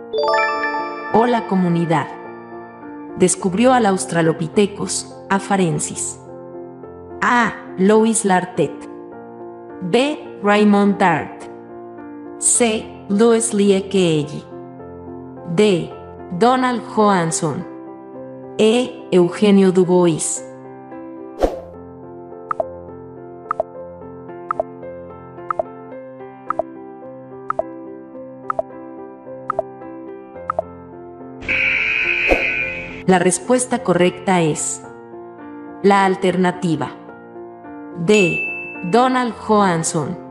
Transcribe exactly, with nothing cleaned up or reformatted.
Hola comunidad. Descubrió al Australopithecus afarensis. A. Louis Lartet. B. Raymond Dart. C. Louis Leakey. D. Donald Johansson. E. Eugenio Dubois. La respuesta correcta es la alternativa D. Donald Johansson.